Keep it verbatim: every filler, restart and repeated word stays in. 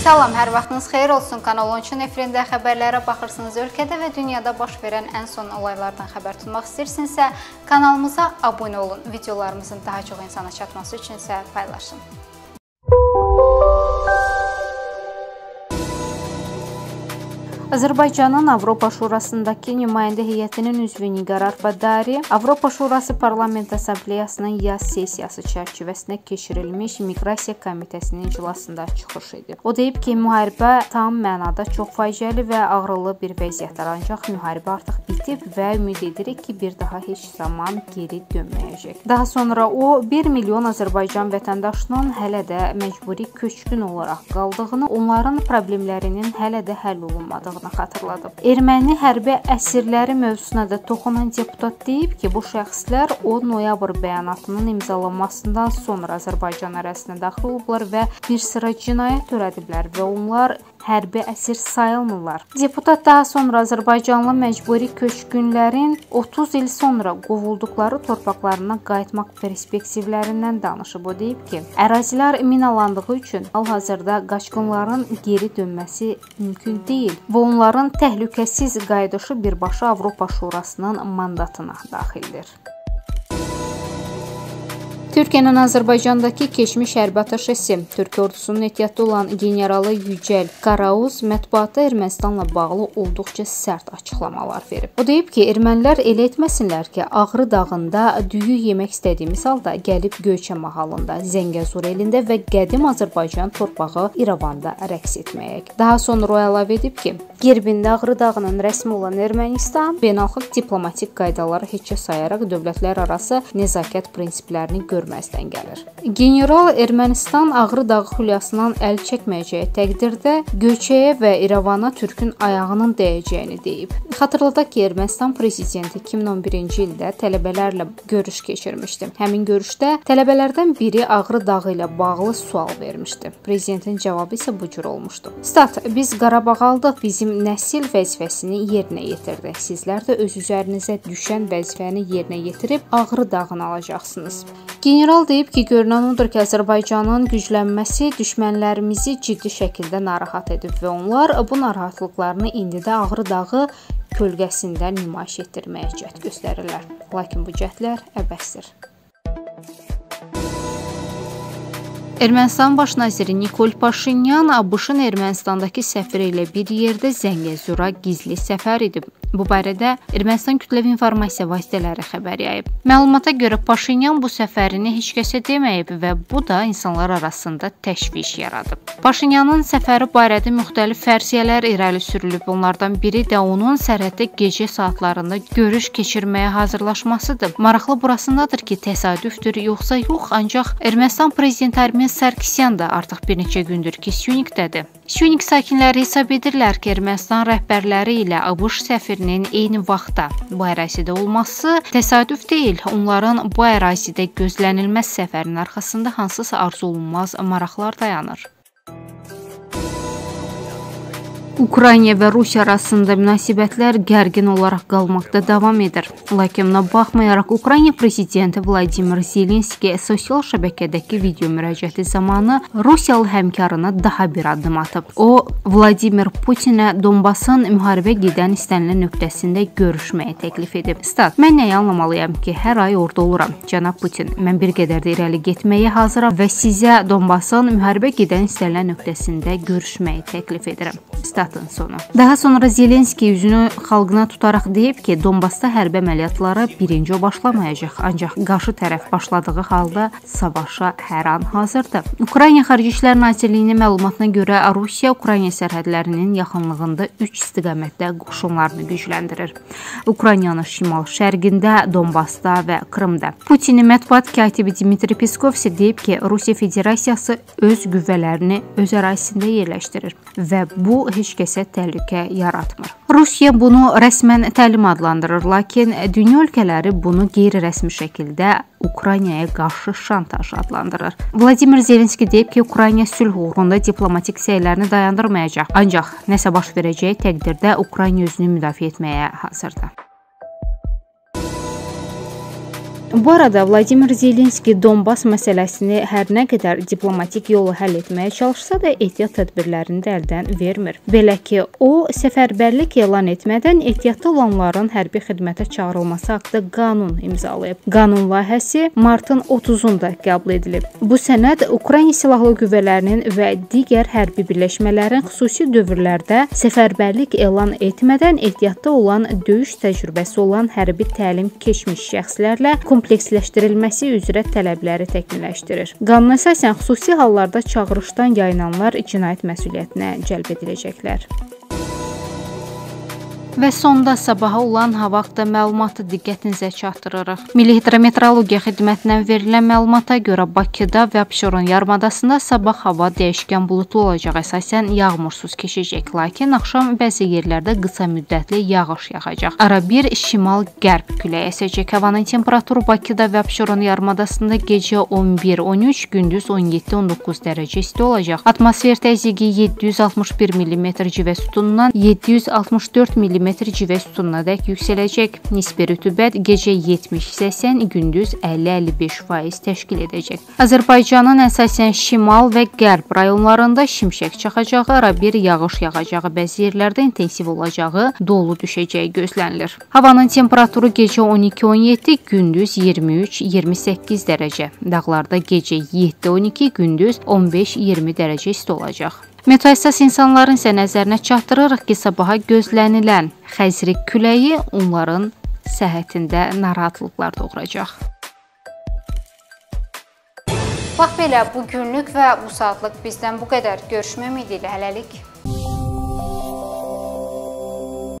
Salam, hər vaxtınız xeyir olsun. Kanal on üçün efirində xəbərlərə baxırsınız. Ölkədə və dünyada baş verən ən son olaylardan xəbər tutmaq istəyirsinizsə, kanalımıza abunə olun. Videolarımızın daha çox insana çatması üçün isə paylaşın. Azərbaycanın Avropa Şurasındakı nümayəndə heyətinin üzvü Nigar Arpadari, Avropa Şurası Parlament Assambleyasının yaz sessiyası çərçivəsində keçirilmiş Miqrasiya Komitəsinin iclasında çıxış edib. O deyib ki, müharibə tam mənada çox faciəli və ağrılı bir vəziyyətdir, ancaq müharibə artıq bitib və ümid edirik ki, bir daha heç zaman geri dönməyəcək. Daha sonra o, bir milyon Azərbaycan vətəndaşının hələ də məcburi köçkün olaraq qaldığını, onların problemlərinin hələ də həll olunmadığını xatırladıb. Erməni hərbi əsirləri mövzusuna da toxunan deputat deyib ki, bu şəxslər o noyabr bəyanatının imzalanmasından sonra Azərbaycan ərazisinə daxil olublar və bir sıra cinayət törədiblər və onlar hərbi əsir sayılmırlar. Deputat daha sonra Azərbaycanlı məcburi köçkünlərin otuz il sonra qovulduqları torpaqlarına qayıtmaq perspektivlərindən danışıb. O deyib ki, ərazilər minalandığı üçün hal-hazırda qaçqınların geri dönməsi mümkün deyil və onların təhlükəsiz qayıdışı birbaşa Avropa Şurasının mandatına daxildir. Türkiyənin Azərbaycandakı keçmiş hərbi ataşesi, Türkiyə ordusunun ehtiyatda olan generalı Yücəl Qarauz mətbuatda Ermənistanla bağlı olduqca sərt açıqlamalar verib. O deyib ki, ermənilər elə etməsinlər ki, Ağrı dağında düyü yemək istədiyimiz halda gəlib Göyçə mahalında, Zəngəzur elində və qədim Azərbaycan torpağı İrəvanda rəqs etməyək. Daha sonra o əlavə edib ki, Gerbində Ağrı dağının rəsmi olan Ermənistan beynəlxalq diplomatik qaydaları heçə sayaraq dövlətlər arası nəzakət prinsiplərini görür. Görməzdən gəlir. General Ermənistan Ağrı dağı xülyasından əl çəkməyəcəyi təqdirdə Göyçəyə və İrəvana Türkün ayağının dəyəcəyini deyib. Xatırladaq ki, Ermənistan prezidenti iki min on birinci ildə tələbələrlə görüş keçirmişdi. Həmin görüşdə tələbələrdən biri Ağrı dağı ilə bağlı sual vermişdi. Prezidentin cavabı isə bu cür olmuşdu. Stat, biz Qarabağ aldıq, bizim nəsil vəzifəsini yerinə yetirdi. Sizlər də öz üzərinizə düşən vəzifəni yerinə yetirib Ağrı dağını alacaqsınız. General deyib ki, görünən odur ki, Azərbaycanın güclənməsi düşmənlərimizi ciddi şəkildə narahat edib və onlar bu narahatlıqlarını indi də Ağrı dağı kölgəsində nümayiş etdirməyə cəhd göstərirlər. Lakin bu cəhdlər əbəsdir. Ermənistan baş naziri Nikol Paşinyan ABŞ-ın Ermənistandakı səfiri ilə bir yerdə Zəngəzura gizli səfər edib. Bu barədə Ermənistan kütləvi informasiya vasitələri xəbər yayıb. Məlumata görə Paşinyan bu səfərini heç kəsə deməyib və bu da insanlar arasında təşviş yaradıb. Paşinyanın səfəri barədə müxtəlif fərsiyələr irəli sürülüb. Onlardan biri də onun sərhəddə gecə saatlarında görüş keçirməyə hazırlaşmasıdır. Maraqlı burasındadır ki, təsadüfdür yoxsa yox, ancaq Ermənistan prezidenti Armen Sarkisyan da artıq bir neçə gündür ki, Syunikdədir. Syunik sakinləri hesab edirlər ki, Ermənistan rəhbərləri ilə ABŞ səfirinin eyni vaxtda bu ərazidə olması təsadüf deyil. Onların bu ərazidə gözlənilməz səfərin arxasında hansısa arzu olunmaz maraqlar dayanır. Ukrayna və Rusiya arasında münasibətlər gərgin olaraq qalmaqda davam edir. Lakin buna baxmayaraq Ukrayna prezidenti Vladimir Zelenski sosial şəbəkədəki video müraciəti zamanı Rusiyalı həmkarına daha bir addım atıb. O, Vladimir Putinə Donbasın müharibə gedən istənilən nöqtəsində görüşməyə təklif edib. Stat, mən nəyi anlamalıyam ki, hər ay orada oluram. Cənab Putin, mən bir qədər də irəli getməyə hazıram və sizə Donbasın müharibə gedən istənilən nöqtəsində görüşməyi təklif edirəm. Stat. Sonu. Daha sonra Zelenski üzünü xalqına tutaraq deyib ki, Donbasda hərbi əməliyyatlara birinci o başlamayacaq, ancaq qarşı tərəf başladığı halda savaşa hər an hazırdır. Ukrayna Xarici İşlər Nazirliyinin məlumatına görə Rusiya Ukrayna sərhədlərinin yaxınlığında üç istiqamətdə qoşunlarını gücləndirir. Ukraynanın şimal-şərqində, Donbasda və Krımda. Putinin mətbuat katibi Dmitri Peskov isə deyib ki, Rusiya Federasiyası öz qüvvələrini öz ərazisində yerləşdirir və bu heç kəsə təhlükə yaratmır. Rusiya bunu rəsmən təlim adlandırır, lakin dünya ölkələri bunu qeyri-rəsmi şəkildə Ukraynaya qarşı şantaj adlandırır. Vladimir Zelenski deyib ki, Ukrayna sülh uğrunda diplomatik səylərini dayandırmayacaq, ancaq nəsə baş verəcəyi təqdirdə Ukrayna özünü müdafiə etməyə hazırdır. Bu arada Vladimir Zelenski Donbas məsələsini hər nə qədər diplomatik yolu həll etməyə çalışsa da ehtiyat tədbirlərini də əldən vermir. Belə ki, o səfərbərlik elan etmədən ehtiyatda olanların hərbi xidmətə çağırılması haqqında qanun imzalayıb. Qanun layihəsi martın otuzunda qəbul edilib. Bu sənəd Ukrayna Silahlı Qüvvələrinin və digər hərbi birləşmələrin xüsusi dövrlərdə səfərbərlik elan etmədən ehtiyatda olan döyüş təcrübəsi olan hərbi təlim keçmiş şəxslərlə kompleksləşdirilməsi üzrə tələbləri təkmilləşdirir. Qanuna əsasən xüsusi hallarda çağırışdan yayınanlar cinayət məsuliyyətinə cəlb ediləcəklər. Və sonda sabaha olan hava haqqında məlumatı diqqətinizə çatdırırıq. Milli Hidrometeorologiya Xidmətindən verilən məlumata görə Bakıda və Abşeron yarımadasında sabah hava dəyişkən buludlu olacaq, əsasən yağmursuz keçəcək, lakin axşam bəzi yerlərdə qısa müddətli yağış yağacaq. Ara bir şimal-qərb küləyi əsəcək. Havanın temperaturu Bakıda və Abşeron yarımadasında gecə on bir on üç, gündüz on yeddi on doqquz dərəcə isti olacaq. Atmosfer təzyiqi yeddi yüz altmış bir millimetr civə sütunundan yeddi yüz altmış dörd millimetr civə sütununadək yüksələcək. Nisbi rütubət gecə yetmiş səksən, gündüz əlli əlli beş faiz təşkil edəcək. Azərbaycanın əsasən şimal və qərb rayonlarında şimşək çaxacağı, ara bir yağış yağacağı, bəzi yerlərdə intensiv olacağı, dolu düşəcəyi gözlənilir. Havanın temperaturu gecə on iki on yeddi, gündüz iyirmi üç iyirmi səkkiz dərəcə. Dağlarda gecə yeddi on iki, gündüz on beş iyirmi dərəcə isti olacaq. Meteohəssas insanların isə nəzərinə çatdırırıq ki, sabaha gözlənilən xəzri küləyi onların səhhətində narahatlıqlar doğuracaq. Bax belə, bu günlük və bu saatlıq bizdən bu qədər. Görüşmək ümidi ilə hələlik.